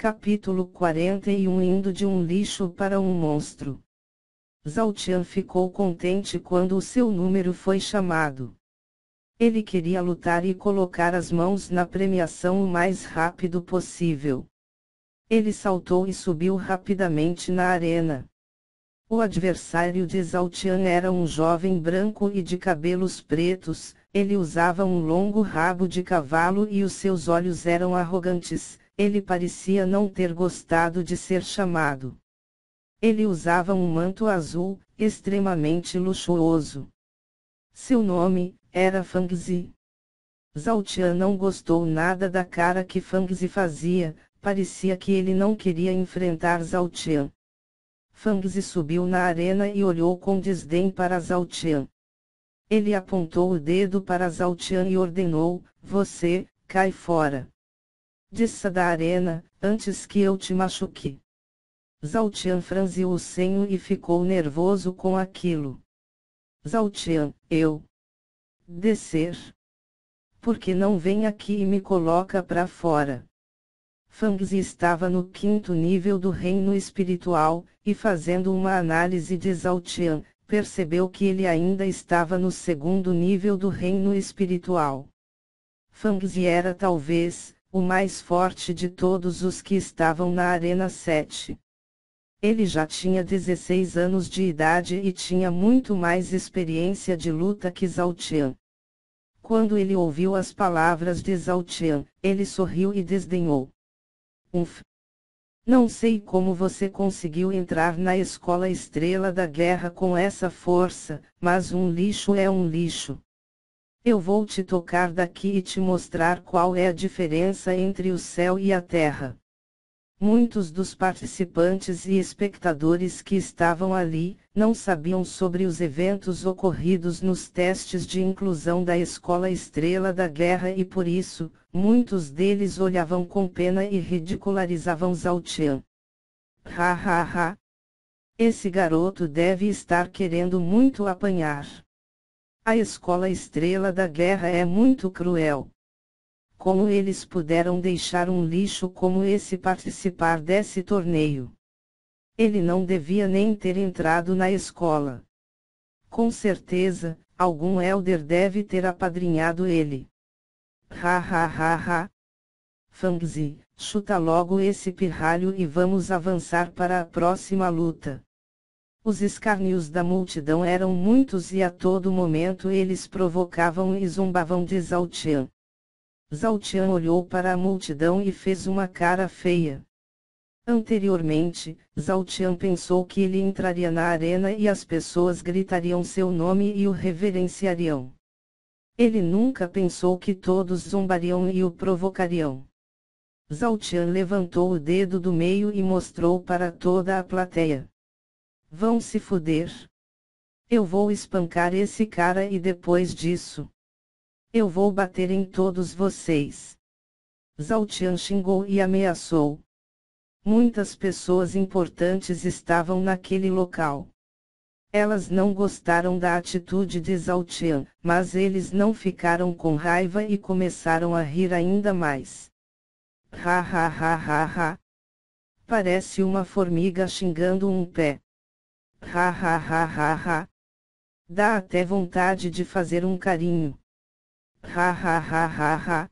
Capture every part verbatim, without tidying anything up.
Capítulo quarenta e um Indo de um lixo para um monstro. Zhao Tian ficou contente quando o seu número foi chamado. Ele queria lutar e colocar as mãos na premiação o mais rápido possível. Ele saltou e subiu rapidamente na arena. O adversário de Zhao Tian era um jovem branco e de cabelos pretos. Ele usava um longo rabo de cavalo e os seus olhos eram arrogantes. Ele parecia não ter gostado de ser chamado. Ele usava um manto azul, extremamente luxuoso. Seu nome era Fangzi. Zhao Tian não gostou nada da cara que Fangzi fazia, parecia que ele não queria enfrentar Zhao Tian. Fangzi subiu na arena e olhou com desdém para Zhao Tian. Ele apontou o dedo para Zhao Tian e ordenou: "Você, cai fora. Desça da arena, antes que eu te machuque." Zhao Tian franziu o senho e ficou nervoso com aquilo. "Zhao Tian, eu descer? Por que não vem aqui e me coloca pra fora?" Fangzi estava no quinto nível do reino espiritual, e fazendo uma análise de Zhao Tian, percebeu que ele ainda estava no segundo nível do reino espiritual. Fangzi era talvez o mais forte de todos os que estavam na Arena sete. Ele já tinha dezesseis anos de idade e tinha muito mais experiência de luta que Zhao Tian. Quando ele ouviu as palavras de Zhao Tian, ele sorriu e desdenhou. "Umf! Não sei como você conseguiu entrar na Escola Estrela da Guerra com essa força, mas um lixo é um lixo. Eu vou te tocar daqui e te mostrar qual é a diferença entre o céu e a terra." Muitos dos participantes e espectadores que estavam ali, não sabiam sobre os eventos ocorridos nos testes de inclusão da Escola Estrela da Guerra e por isso, muitos deles olhavam com pena e ridicularizavam Zhao Tian. "Ha ha ha! Esse garoto deve estar querendo muito apanhar. A Escola Estrela da Guerra é muito cruel. Como eles puderam deixar um lixo como esse participar desse torneio? Ele não devia nem ter entrado na escola. Com certeza, algum elder deve ter apadrinhado ele. Ha ha ha ha! Fangzi, chuta logo esse pirralho e vamos avançar para a próxima luta." Os escárnios da multidão eram muitos e a todo momento eles provocavam e zombavam de Zhao Tian. Zhao Tian olhou para a multidão e fez uma cara feia. Anteriormente, Zhao Tian pensou que ele entraria na arena e as pessoas gritariam seu nome e o reverenciariam. Ele nunca pensou que todos zombariam e o provocariam. Zhao Tian levantou o dedo do meio e mostrou para toda a plateia. "Vão se fuder. Eu vou espancar esse cara e depois disso, eu vou bater em todos vocês." Zhao Tian xingou e ameaçou. Muitas pessoas importantes estavam naquele local. Elas não gostaram da atitude de Zhao Tian, mas eles não ficaram com raiva e começaram a rir ainda mais. "Ha ha ha ha ha! Parece uma formiga xingando um pé. Ha ha ha ha ha! Dá até vontade de fazer um carinho. Ha ha ha ha ha!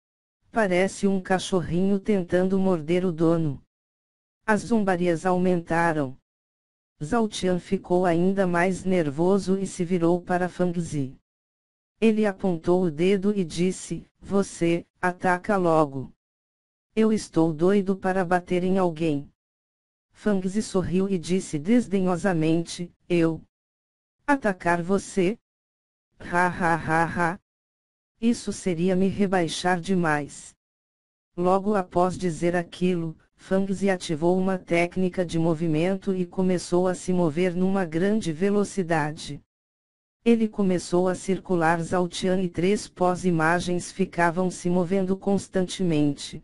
Parece um cachorrinho tentando morder o dono." As zombarias aumentaram. Zhao Tian ficou ainda mais nervoso e se virou para Fangzi. Ele apontou o dedo e disse: "Você, ataca logo. Eu estou doido para bater em alguém." Fangzi sorriu e disse desdenhosamente: "Eu atacar você? Ha ha ha ha! Isso seria me rebaixar demais." Logo após dizer aquilo, Fangzi ativou uma técnica de movimento e começou a se mover numa grande velocidade. Ele começou a circular Zhao Tian e três pós-imagens ficavam se movendo constantemente.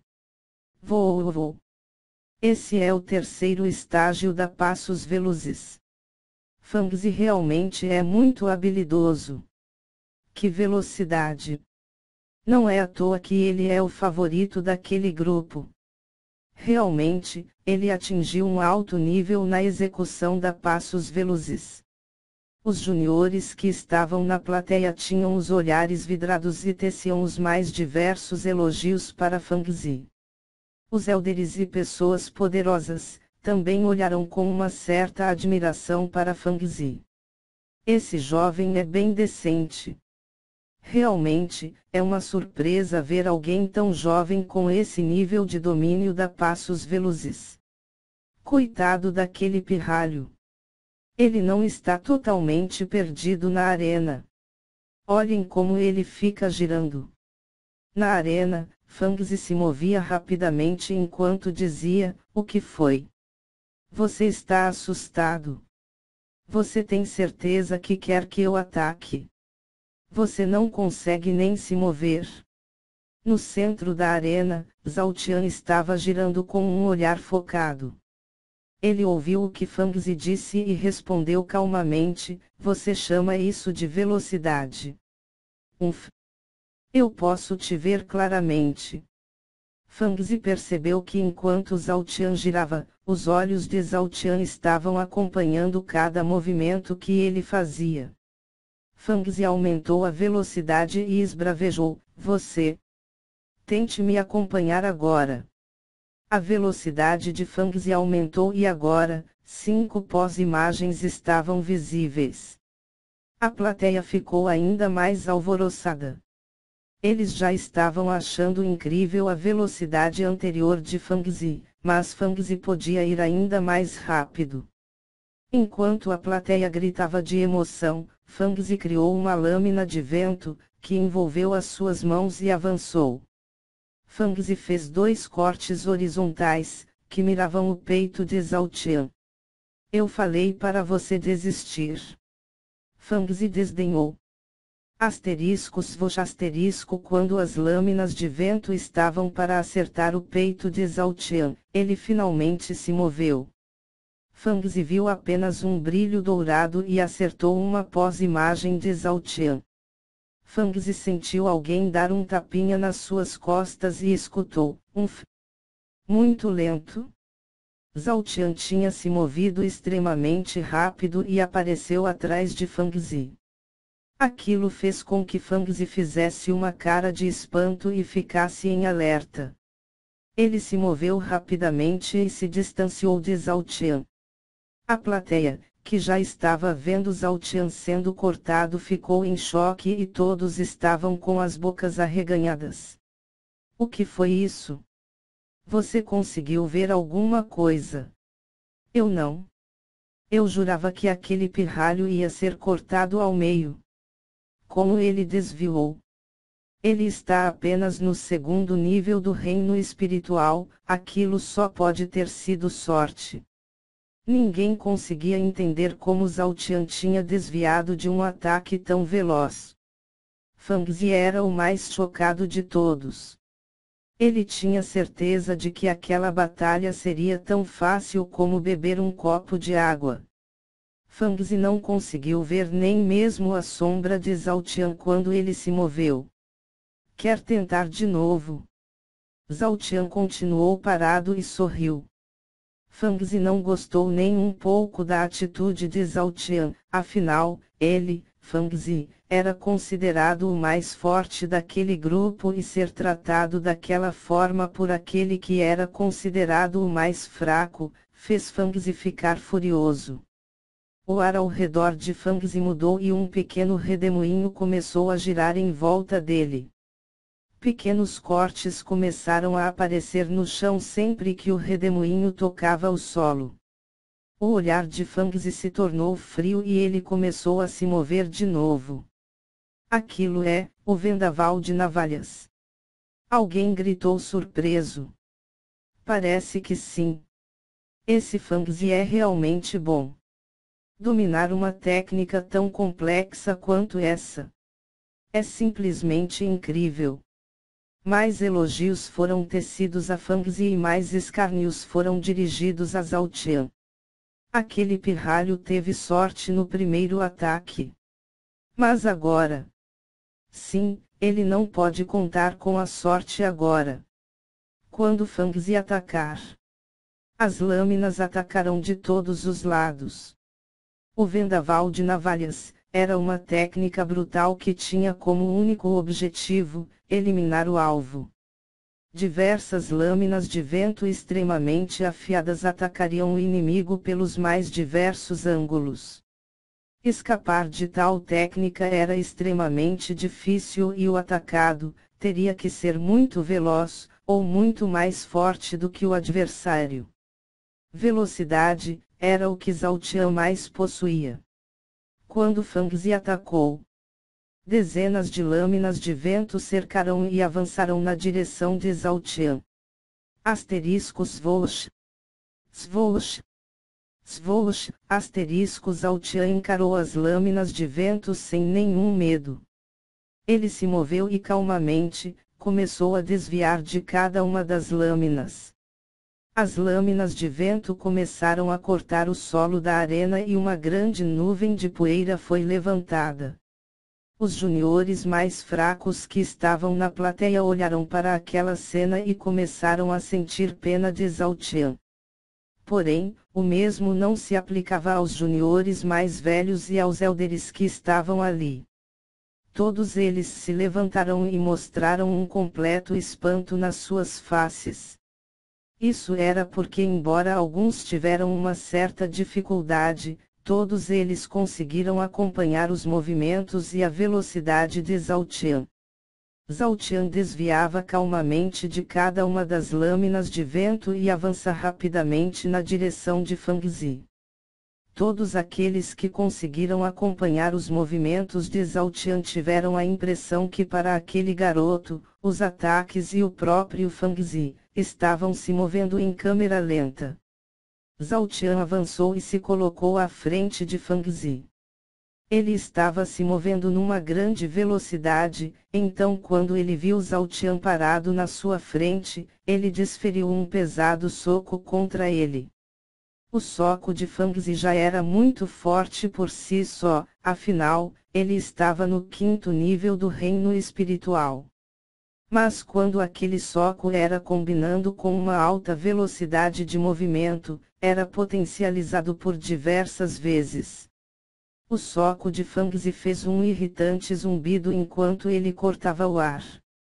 Voou, voou. Esse é o terceiro estágio da Passos Velozes. Fangzi realmente é muito habilidoso. Que velocidade! Não é à toa que ele é o favorito daquele grupo. Realmente, ele atingiu um alto nível na execução da Passos Velozes. Os juniores que estavam na plateia tinham os olhares vidrados e teciam os mais diversos elogios para Fang Zi. Os élderes e pessoas poderosas também olharam com uma certa admiração para Fang Zi. Esse jovem é bem decente. Realmente, é uma surpresa ver alguém tão jovem com esse nível de domínio da Passos Velozes. Coitado daquele pirralho. Ele não está totalmente perdido na arena. Olhem como ele fica girando. Na arena, Fang Zi se movia rapidamente enquanto dizia: "O que foi? Você está assustado? Você tem certeza que quer que eu ataque? Você não consegue nem se mover." No centro da arena, Zhao Tian estava girando com um olhar focado. Ele ouviu o que Fang Zi disse e respondeu calmamente: "Você chama isso de velocidade?" "Umf. Eu posso te ver claramente." Fang Zi percebeu que enquanto Zhao Tian girava, os olhos de Zhao Tian estavam acompanhando cada movimento que ele fazia. Fang Zi aumentou a velocidade e esbravejou: "Você. Tente me acompanhar agora." A velocidade de Fang Zi aumentou e agora, cinco pós-imagens estavam visíveis. A plateia ficou ainda mais alvoroçada. Eles já estavam achando incrível a velocidade anterior de Fang Zi, mas Fang Zi podia ir ainda mais rápido. Enquanto a plateia gritava de emoção, Fang Zi criou uma lâmina de vento, que envolveu as suas mãos e avançou. Fang Zi fez dois cortes horizontais, que miravam o peito de Zhao Tian. "Eu falei para você desistir." Fang Zi desdenhou. Asteriscos voz asterisco Quando as lâminas de vento estavam para acertar o peito de Zhao Tian, ele finalmente se moveu. Fang Zi viu apenas um brilho dourado e acertou uma pós-imagem de Zhao Tian. Fang Zi sentiu alguém dar um tapinha nas suas costas e escutou: "Umf." Muito lento. Zhao Tian tinha se movido extremamente rápido e apareceu atrás de Fang Zi. Aquilo fez com que Fang Zi fizesse uma cara de espanto e ficasse em alerta. Ele se moveu rapidamente e se distanciou de Zhao Tian. A plateia, que já estava vendo Zhao Tian sendo cortado, ficou em choque e todos estavam com as bocas arreganhadas. "O que foi isso? Você conseguiu ver alguma coisa?" "Eu não. Eu jurava que aquele pirralho ia ser cortado ao meio." "Como ele desviou? Ele está apenas no segundo nível do reino espiritual, aquilo só pode ter sido sorte." Ninguém conseguia entender como Zhao Tian tinha desviado de um ataque tão veloz. Fang Zi era o mais chocado de todos. Ele tinha certeza de que aquela batalha seria tão fácil como beber um copo de água. Fang Zi não conseguiu ver nem mesmo a sombra de Zhao Tian quando ele se moveu. "Quer tentar de novo?" Zhao Tian continuou parado e sorriu. Fang Zi não gostou nem um pouco da atitude de Zhao Tian, afinal, ele, Fang Zi, era considerado o mais forte daquele grupo e ser tratado daquela forma por aquele que era considerado o mais fraco, fez Fang Zi ficar furioso. O ar ao redor de Fang Zi mudou e um pequeno redemoinho começou a girar em volta dele. Pequenos cortes começaram a aparecer no chão sempre que o redemoinho tocava o solo. O olhar de Fang Zi se tornou frio e ele começou a se mover de novo. "Aquilo é o vendaval de navalhas." Alguém gritou surpreso. "Parece que sim. Esse Fang Zi é realmente bom. Dominar uma técnica tão complexa quanto essa é simplesmente incrível." Mais elogios foram tecidos a Fang Zi e mais escárnios foram dirigidos a Zhao Tian. Aquele pirralho teve sorte no primeiro ataque. Mas agora? Sim, ele não pode contar com a sorte agora. Quando Fangzi atacar, as lâminas atacaram de todos os lados. O vendaval de navalhas era uma técnica brutal que tinha como único objetivo eliminar o alvo. Diversas lâminas de vento extremamente afiadas atacariam o inimigo pelos mais diversos ângulos. Escapar de tal técnica era extremamente difícil e o atacado teria que ser muito veloz, ou muito mais forte do que o adversário. Velocidade era o que Zhao Qian mais possuía. Quando Fangzi atacou, dezenas de lâminas de vento cercaram e avançaram na direção de Zhao Qian. Asterisco swoosh. Swoosh. Swoosh, asterisco Zhao Qian encarou as lâminas de vento sem nenhum medo. Ele se moveu e calmamente, começou a desviar de cada uma das lâminas. As lâminas de vento começaram a cortar o solo da arena e uma grande nuvem de poeira foi levantada. Os juniores mais fracos que estavam na plateia olharam para aquela cena e começaram a sentir pena de Zhao Qian. Porém, o mesmo não se aplicava aos juniores mais velhos e aos élderes que estavam ali. Todos eles se levantaram e mostraram um completo espanto nas suas faces. Isso era porque, embora alguns tiveram uma certa dificuldade, todos eles conseguiram acompanhar os movimentos e a velocidade de Zhao Qian. Zhao Qian desviava calmamente de cada uma das lâminas de vento e avança rapidamente na direção de Fangzi. Todos aqueles que conseguiram acompanhar os movimentos de Zhao Qian tiveram a impressão que para aquele garoto, os ataques e o próprio Fangzi estavam se movendo em câmera lenta. Zhao Qian avançou e se colocou à frente de Fangzi. Ele estava se movendo numa grande velocidade, então quando ele viu Zhao Qian parado na sua frente, ele desferiu um pesado soco contra ele. O soco de Fangzi já era muito forte por si só, afinal, ele estava no quinto nível do reino espiritual. Mas quando aquele soco era combinando com uma alta velocidade de movimento, era potencializado por diversas vezes. O soco de Fangzi fez um irritante zumbido enquanto ele cortava o ar.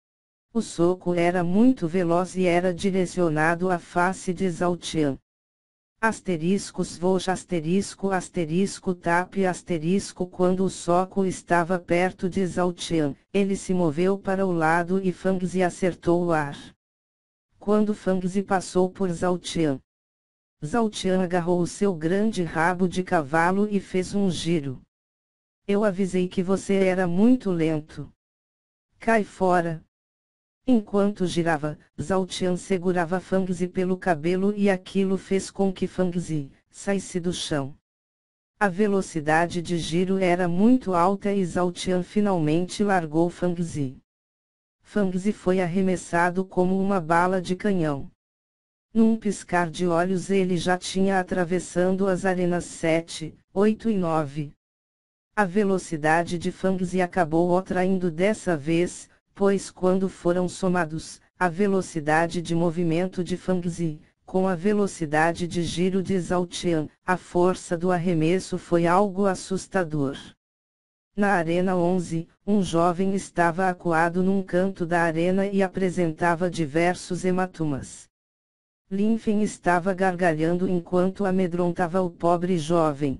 O soco era muito veloz e era direcionado à face de Zhao Qian. Asterisco swoosh asterisco asterisco tap asterisco Quando o soco estava perto de Zhao Qian, ele se moveu para o lado e Fangzi acertou o ar. Quando Fangzi passou por Zhao Qian, Zhao Qian agarrou o seu grande rabo de cavalo e fez um giro. Eu avisei que você era muito lento. Cai fora. Enquanto girava, Zhao Qian segurava Fangzi pelo cabelo e aquilo fez com que Fangzi saísse do chão. A velocidade de giro era muito alta e Zhao Qian finalmente largou Fangzi. Fangzi foi arremessado como uma bala de canhão. Num piscar de olhos ele já tinha atravessando as arenas sete, oito e nove. A velocidade de Fangzi acabou o traindo dessa vez, pois quando foram somados, a velocidade de movimento de Fangzi, com a velocidade de giro de Zhao Qian, a força do arremesso foi algo assustador. Na Arena onze, um jovem estava acuado num canto da arena e apresentava diversos hematomas. Lin Fen estava gargalhando enquanto amedrontava o pobre jovem.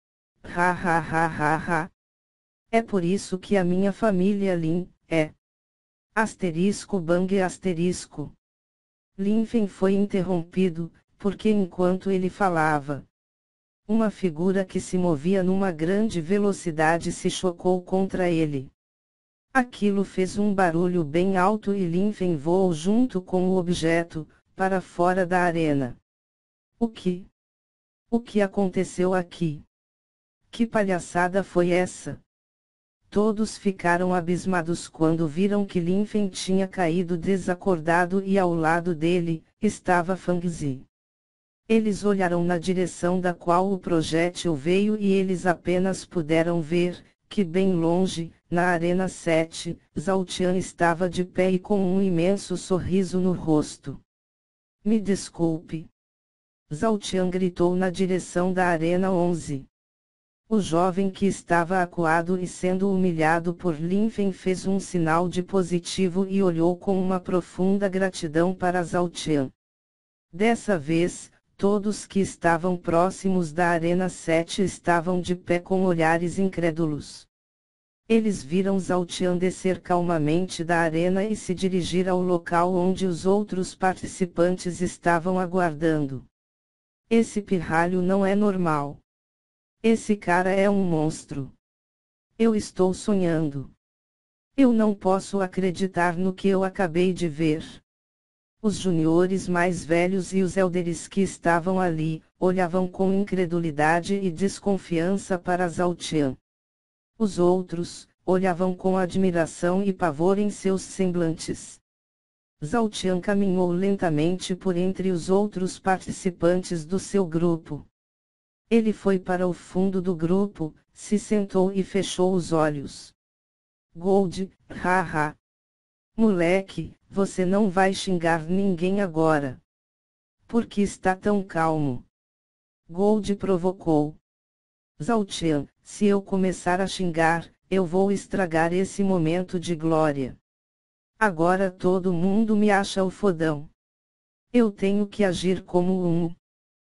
Ha ha ha ha ha. É por isso que a minha família Lin é. Asterisco bang asterisco. Lin Fen foi interrompido, porque enquanto ele falava, uma figura que se movia numa grande velocidade se chocou contra ele. Aquilo fez um barulho bem alto e Lin Fen voou junto com o objeto, para fora da arena. O que? O que aconteceu aqui? Que palhaçada foi essa? Todos ficaram abismados quando viram que Lin Fen tinha caído desacordado e ao lado dele, estava Fangzi. Eles olharam na direção da qual o projétil veio e eles apenas puderam ver, que bem longe, na Arena sete, Zhao Qian estava de pé e com um imenso sorriso no rosto. Me desculpe. Zhao Tian gritou na direção da Arena onze. O jovem que estava acuado e sendo humilhado por Lin Fen fez um sinal de positivo e olhou com uma profunda gratidão para Zhao Tian. Dessa vez, todos que estavam próximos da Arena sete estavam de pé com olhares incrédulos. Eles viram Zhao Tian descer calmamente da arena e se dirigir ao local onde os outros participantes estavam aguardando. Esse pirralho não é normal. Esse cara é um monstro. Eu estou sonhando. Eu não posso acreditar no que eu acabei de ver. Os juniores mais velhos e os elders que estavam ali, olhavam com incredulidade e desconfiança para Zhao Tian. Os outros, olhavam com admiração e pavor em seus semblantes. Zhao Tian caminhou lentamente por entre os outros participantes do seu grupo. Ele foi para o fundo do grupo, se sentou e fechou os olhos. Gold, haha. Moleque, você não vai xingar ninguém agora. Por que está tão calmo? Gold provocou. Zhao Tian, se eu começar a xingar, eu vou estragar esse momento de glória. Agora todo mundo me acha o fodão. Eu tenho que agir como um.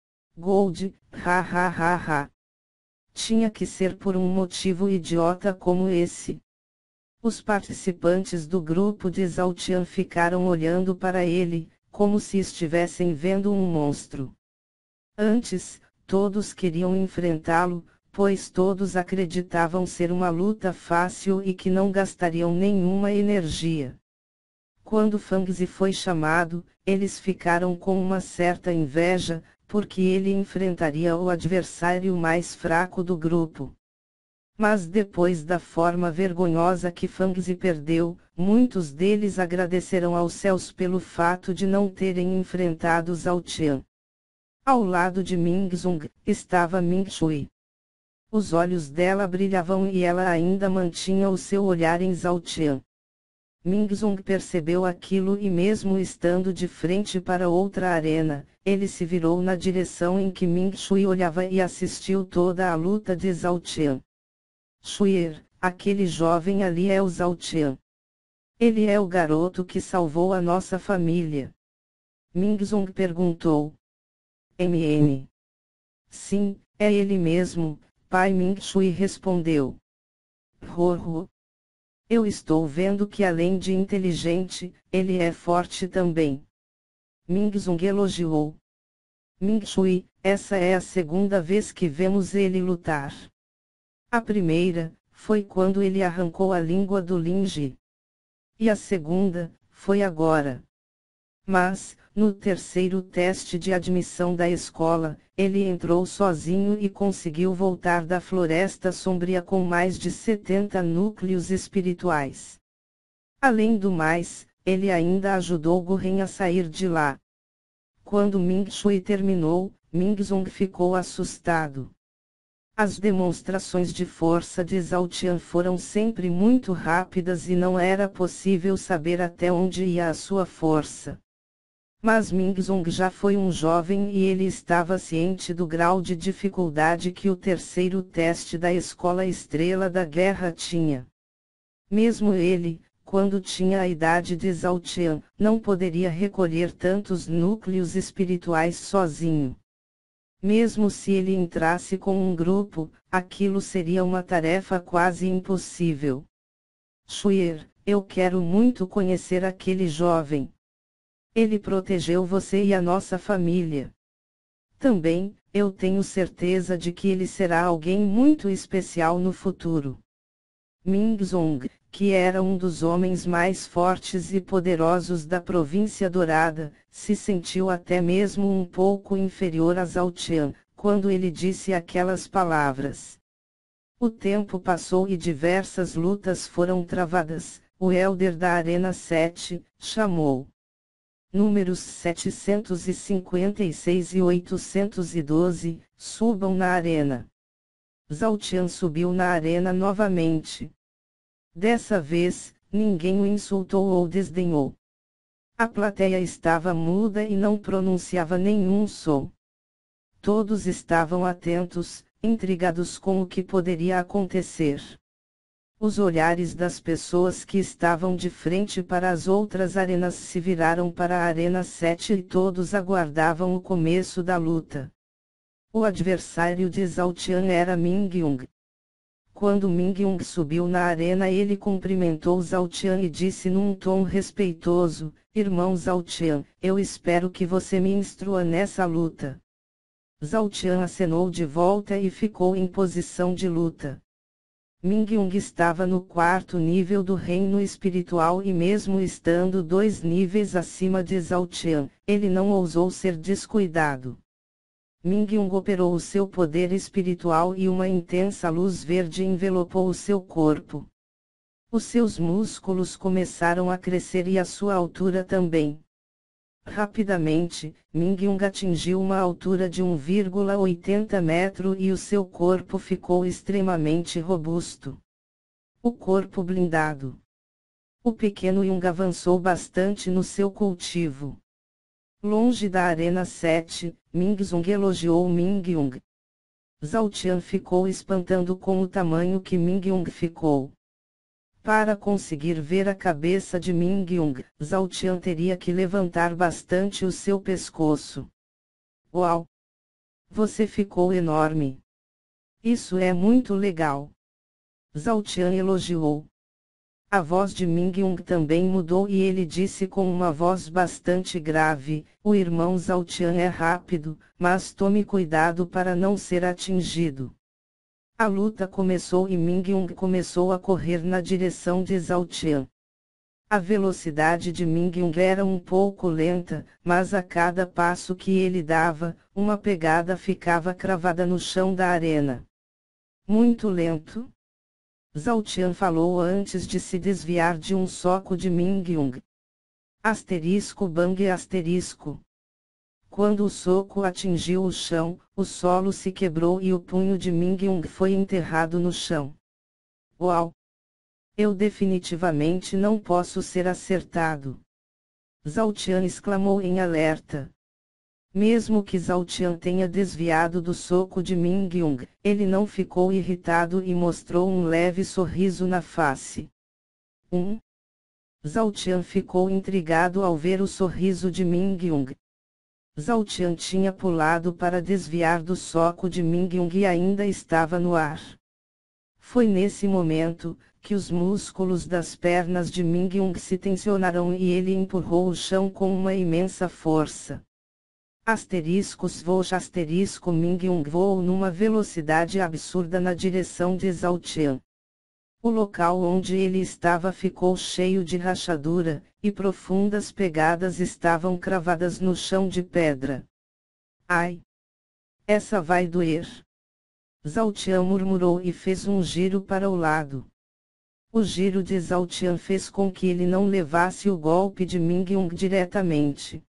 Gold, ha ha ha ha. Tinha que ser por um motivo idiota como esse. Os participantes do grupo de Zhao Tian ficaram olhando para ele, como se estivessem vendo um monstro. Antes, todos queriam enfrentá-lo, pois todos acreditavam ser uma luta fácil e que não gastariam nenhuma energia. Quando Fang Zi foi chamado, eles ficaram com uma certa inveja, porque ele enfrentaria o adversário mais fraco do grupo. Mas depois da forma vergonhosa que Fang Zi perdeu, muitos deles agradeceram aos céus pelo fato de não terem enfrentado Zhao Tian. Ao lado de Ming Zong, estava Ming Shui. Os olhos dela brilhavam e ela ainda mantinha o seu olhar em Zhao Tian. Ming Zong percebeu aquilo e mesmo estando de frente para outra arena, ele se virou na direção em que Ming Shui olhava e assistiu toda a luta de Zhao Tian. Shuier, aquele jovem ali é o Zhao Tian. Ele é o garoto que salvou a nossa família. Ming Zong perguntou. M M. Sim, é ele mesmo, pai Ming Shui respondeu. Horror. Eu estou vendo que além de inteligente, ele é forte também. Ming Zong elogiou. Ming Shui, essa é a segunda vez que vemos ele lutar. A primeira, foi quando ele arrancou a língua do Lin Ji. E a segunda, foi agora. Mas, no terceiro teste de admissão da escola, ele entrou sozinho e conseguiu voltar da Floresta Sombria com mais de setenta núcleos espirituais. Além do mais, ele ainda ajudou Guren a sair de lá. Quando Ming Shui terminou, Ming Zong ficou assustado. As demonstrações de força de Zhao Tian foram sempre muito rápidas e não era possível saber até onde ia a sua força. Mas Ming Zong já foi um jovem e ele estava ciente do grau de dificuldade que o terceiro teste da Escola Estrela da Guerra tinha. Mesmo ele, quando tinha a idade de Zhao Tian, não poderia recolher tantos núcleos espirituais sozinho. Mesmo se ele entrasse com um grupo, aquilo seria uma tarefa quase impossível. Shuier, eu quero muito conhecer aquele jovem. Ele protegeu você e a nossa família. Também, eu tenho certeza de que ele será alguém muito especial no futuro. Ming Zong, que era um dos homens mais fortes e poderosos da província dourada, se sentiu até mesmo um pouco inferior a Zhao Tian, quando ele disse aquelas palavras. O tempo passou e diversas lutas foram travadas. O Elder da Arena sete, chamou. Números setecentos e cinquenta e seis e oitocentos e doze, subam na arena. Zhao Tian subiu na arena novamente. Dessa vez, ninguém o insultou ou desdenhou. A plateia estava muda e não pronunciava nenhum som. Todos estavam atentos, intrigados com o que poderia acontecer. Os olhares das pessoas que estavam de frente para as outras arenas se viraram para a Arena sete e todos aguardavam o começo da luta. O adversário de Zhao Qian era Ming Yung. Quando Ming Yung subiu na arena, ele cumprimentou Zhao Qian e disse num tom respeitoso: "Irmão Zhao Qian, eu espero que você me instrua nessa luta." Zhao Qian acenou de volta e ficou em posição de luta. Ming Yung estava no quarto nível do reino espiritual e mesmo estando dois níveis acima de Zhao Qian, ele não ousou ser descuidado. Ming Yung operou o seu poder espiritual e uma intensa luz verde envelopou o seu corpo. Os seus músculos começaram a crescer e a sua altura também. Rapidamente, Ming Yung atingiu uma altura de um vírgula oitenta metros e o seu corpo ficou extremamente robusto. O corpo blindado. O pequeno Yung avançou bastante no seu cultivo. Longe da Arena sete, Ming Zong elogiou Ming Yung. Zhao Qian ficou espantado com o tamanho que Ming Yung ficou. Para conseguir ver a cabeça de Ming Yung, Zhao Qian teria que levantar bastante o seu pescoço. Uau! Você ficou enorme! Isso é muito legal! Zhao Qian elogiou. A voz de Ming Yung também mudou e ele disse com uma voz bastante grave: "O irmão Zhao Qian é rápido, mas tome cuidado para não ser atingido." A luta começou e Ming Yung começou a correr na direção de Zhao Qian. A velocidade de Ming Yung era um pouco lenta, mas a cada passo que ele dava, uma pegada ficava cravada no chão da arena. Muito lento? Zhao Qian falou antes de se desviar de um soco de Ming Yung. Asterisco bang asterisco. Quando o soco atingiu o chão, o solo se quebrou e o punho de Ming Yung foi enterrado no chão. Uau! Eu definitivamente não posso ser acertado. Zhao Qian exclamou em alerta. Mesmo que Zhao Qian tenha desviado do soco de Ming Yung, ele não ficou irritado e mostrou um leve sorriso na face. Um. Zhao Qian ficou intrigado ao ver o sorriso de Ming Yung. Zhao Qian tinha pulado para desviar do soco de Ming Yung e ainda estava no ar. Foi nesse momento que os músculos das pernas de Ming Yung se tensionaram e ele empurrou o chão com uma imensa força. Asteriscos voou asterisco Ming Yung voou numa velocidade absurda na direção de Zhao Qian. O local onde ele estava ficou cheio de rachadura, e profundas pegadas estavam cravadas no chão de pedra. Ai! Essa vai doer! Zhao Qian murmurou e fez um giro para o lado. O giro de Zhao Qian fez com que ele não levasse o golpe de Ming Yung diretamente.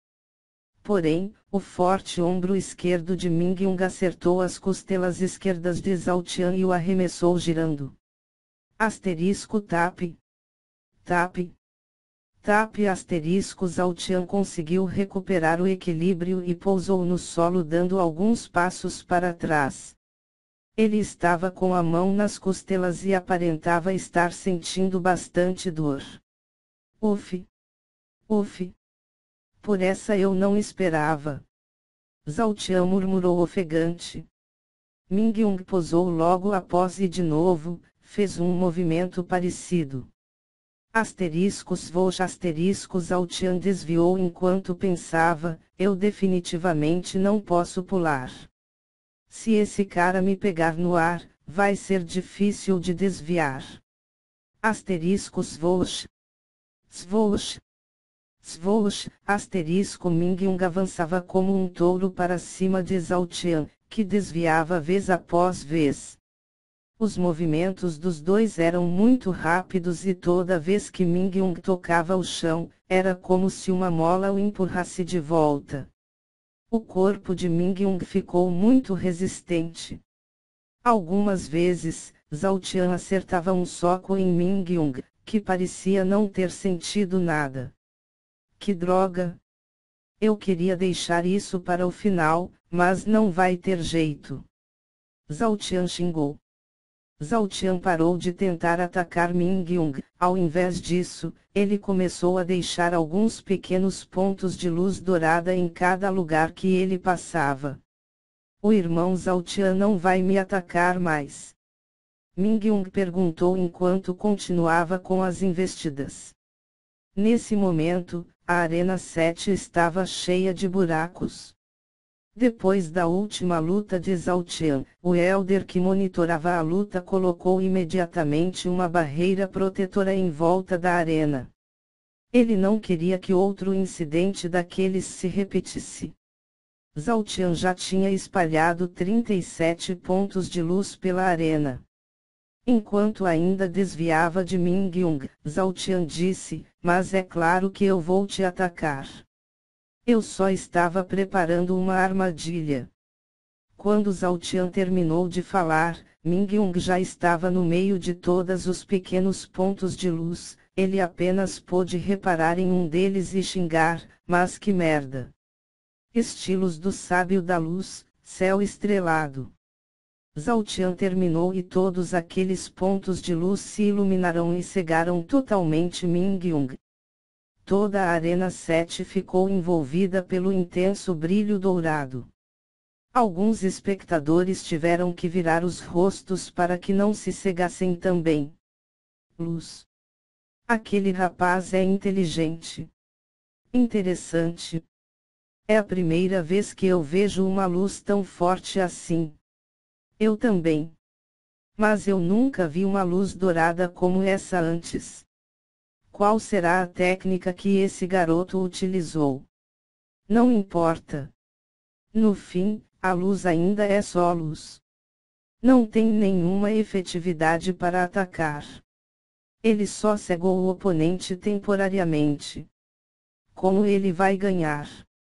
Porém, o forte ombro esquerdo de Ming Yung acertou as costelas esquerdas de Zhao Qian e o arremessou girando. Asterisco tap. Tap. Tap asterisco Zhao Qian conseguiu recuperar o equilíbrio e pousou no solo dando alguns passos para trás. Ele estava com a mão nas costelas e aparentava estar sentindo bastante dor. Uf! Uf! Por essa eu não esperava. Zhao Qian murmurou ofegante. Ming Yung pousou logo após e de novo, fez um movimento parecido. Asteriscos voou asteriscos Zhao Qian desviou enquanto pensava, eu definitivamente não posso pular. Se esse cara me pegar no ar, vai ser difícil de desviar. Asteriscos voos. Svoosh. Svoosh, asterisco Ming Yung avançava como um touro para cima de Zhao Qian, que desviava vez após vez. Os movimentos dos dois eram muito rápidos e toda vez que Ming Yung tocava o chão, era como se uma mola o empurrasse de volta. O corpo de Ming Yung ficou muito resistente. Algumas vezes, Zhao Qian acertava um soco em Ming Yung, que parecia não ter sentido nada. Que droga! Eu queria deixar isso para o final, mas não vai ter jeito. Zhao Qian xingou. Zhao Qian parou de tentar atacar Mingyung. Ao invés disso, ele começou a deixar alguns pequenos pontos de luz dourada em cada lugar que ele passava. O irmão Zhao Qian não vai me atacar mais? Mingyung perguntou enquanto continuava com as investidas. Nesse momento, a Arena sete estava cheia de buracos. Depois da última luta de Zhao Qian, o Elder que monitorava a luta colocou imediatamente uma barreira protetora em volta da arena. Ele não queria que outro incidente daqueles se repetisse. Zhao Qian já tinha espalhado trinta e sete pontos de luz pela arena. Enquanto ainda desviava de Mingyung, Zhao Qian disse, mas é claro que eu vou te atacar. Eu só estava preparando uma armadilha. Quando Zhao Qian terminou de falar, Mingyung já estava no meio de todos os pequenos pontos de luz. Ele apenas pôde reparar em um deles e xingar, mas que merda. Estilos do sábio da luz, céu estrelado. Zhao Qian terminou e todos aqueles pontos de luz se iluminaram e cegaram totalmente Mingyung. Toda a Arena sete ficou envolvida pelo intenso brilho dourado. Alguns espectadores tiveram que virar os rostos para que não se cegassem também. Luz. Aquele rapaz é inteligente. Interessante. É a primeira vez que eu vejo uma luz tão forte assim. Eu também. Mas eu nunca vi uma luz dourada como essa antes. Qual será a técnica que esse garoto utilizou? Não importa. No fim, a luz ainda é só luz. Não tem nenhuma efetividade para atacar. Ele só cegou o oponente temporariamente. Como ele vai ganhar?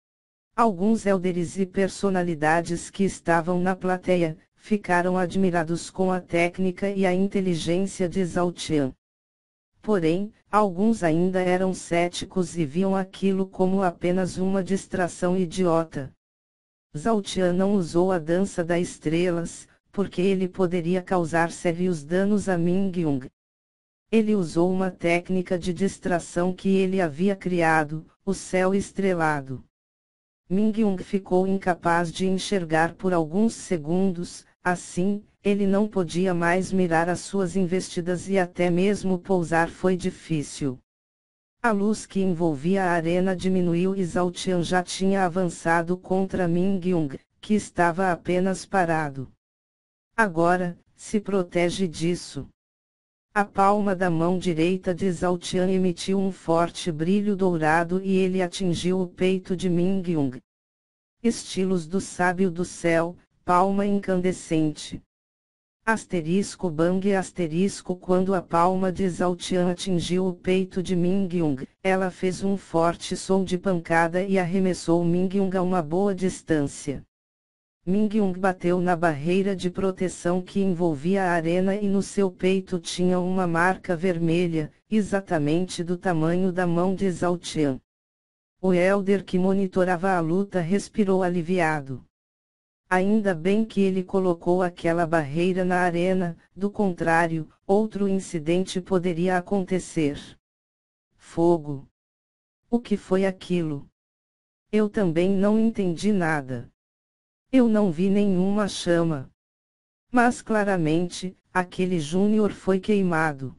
Alguns elders e personalidades que estavam na plateia ficaram admirados com a técnica e a inteligência de Zhao Qian. Porém, alguns ainda eram céticos e viam aquilo como apenas uma distração idiota. Zhao Qian não usou a dança das estrelas, porque ele poderia causar sérios danos a Mingyung. Ele usou uma técnica de distração que ele havia criado, o céu estrelado. Mingyung ficou incapaz de enxergar por alguns segundos, assim, ele não podia mais mirar as suas investidas e até mesmo pousar foi difícil. A luz que envolvia a arena diminuiu e Zhao Qian já tinha avançado contra Mingyung, que estava apenas parado. Agora, se protege disso. A palma da mão direita de Zhao Qian emitiu um forte brilho dourado e ele atingiu o peito de Mingyung. Estilos do sábio do céu, palma incandescente. Asterisco bang asterisco Quando a palma de Zhao Qian atingiu o peito de Mingyung, ela fez um forte som de pancada e arremessou Mingyung a uma boa distância. Mingyung bateu na barreira de proteção que envolvia a arena e no seu peito tinha uma marca vermelha, exatamente do tamanho da mão de Zhao Qian. O elder que monitorava a luta respirou aliviado. Ainda bem que ele colocou aquela barreira na arena, do contrário, outro incidente poderia acontecer. Fogo. O que foi aquilo? Eu também não entendi nada. Eu não vi nenhuma chama. Mas claramente, aquele júnior foi queimado.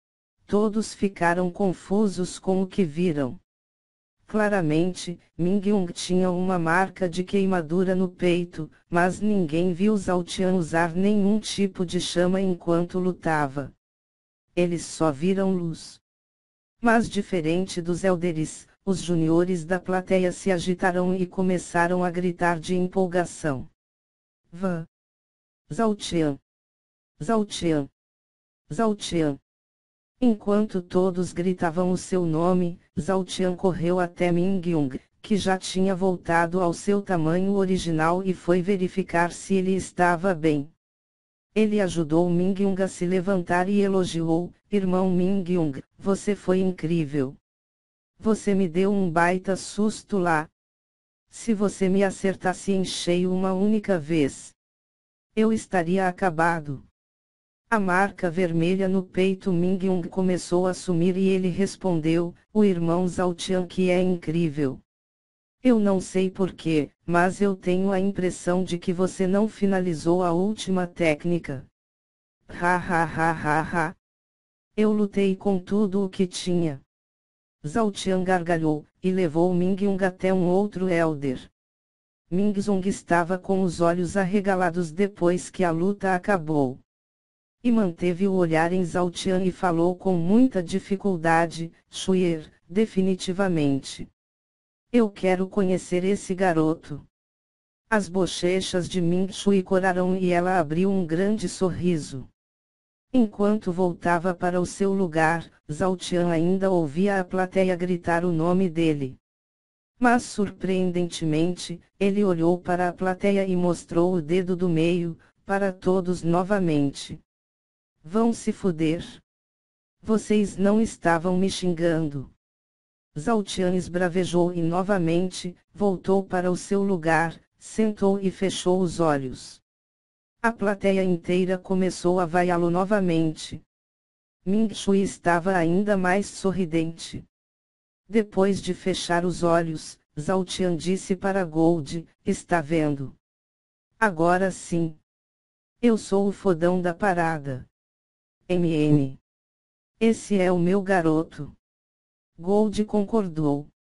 Todos ficaram confusos com o que viram. Claramente, Mingyung tinha uma marca de queimadura no peito, mas ninguém viu Zhao Qian usar nenhum tipo de chama enquanto lutava. Eles só viram luz. Mas diferente dos elders, os juniores da plateia se agitaram e começaram a gritar de empolgação. Vã! Zhao Qian! Zhao Qian! Zhao Qian! Enquanto todos gritavam o seu nome, Zhao Qian correu até Mingyung, que já tinha voltado ao seu tamanho original e foi verificar se ele estava bem. Ele ajudou Mingyung a se levantar e elogiou, irmão Mingyung, você foi incrível. Você me deu um baita susto lá. Se você me acertasse em cheio uma única vez, eu estaria acabado. A marca vermelha no peito Mingyung começou a sumir e ele respondeu, o irmão Zhao Tian que é incrível. Eu não sei porquê, mas eu tenho a impressão de que você não finalizou a última técnica. Ha ha ha ha ha. Eu lutei com tudo o que tinha. Zhao Tian gargalhou, e levou Mingyung até um outro elder. Mingyung estava com os olhos arregalados depois que a luta acabou. E manteve o olhar em Zhao Tian e falou com muita dificuldade, Xuer, definitivamente. Eu quero conhecer esse garoto. As bochechas de Ming Shui coraram e ela abriu um grande sorriso. Enquanto voltava para o seu lugar, Zhao Tian ainda ouvia a plateia gritar o nome dele. Mas surpreendentemente, ele olhou para a plateia e mostrou o dedo do meio, para todos novamente. Vão se fuder. Vocês não estavam me xingando. Zhao Tian esbravejou e novamente, voltou para o seu lugar, sentou e fechou os olhos. A plateia inteira começou a vaiá-lo novamente. Ming Shui estava ainda mais sorridente. Depois de fechar os olhos, Zhao Tian disse para Gold, está vendo? Agora sim. Eu sou o fodão da parada. M M. Esse é o meu garoto. Gold concordou.